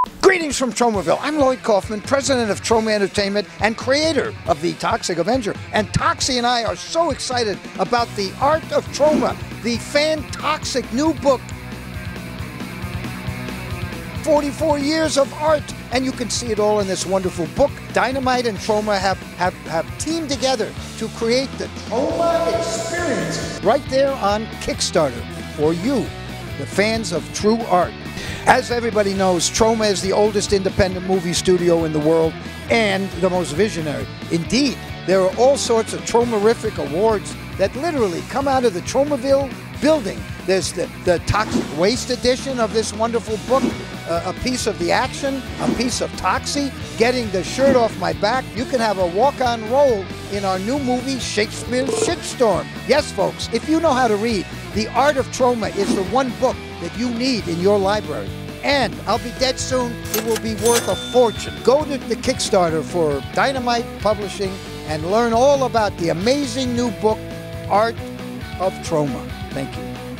Greetings from Tromaville. I'm Lloyd Kaufman, president of Troma Entertainment and creator of the Toxic Avenger. And Toxie and I are so excited about the Art of Troma, the fan-toxic new book. 44 years of art, and you can see it all in this wonderful book. Dynamite and Troma have teamed together to create the Troma experience right there on Kickstarter for you, the fans of true art. As everybody knows, Troma is the oldest independent movie studio in the world and the most visionary. Indeed, there are all sorts of Tromarific awards that literally come out of the Tromaville building. There's the Toxic Waste edition of this wonderful book, a piece of the action, a piece of Toxie, getting the shirt off my back. You can have a walk-on role in our new movie, Shakespeare's Shitstorm. Yes, folks, if you know how to read, The Art of Troma is the one book that you need in your library. And I'll be dead soon. It will be worth a fortune. Go to the Kickstarter for Dynamite Publishing and learn all about the amazing new book, Art of Troma. Thank you.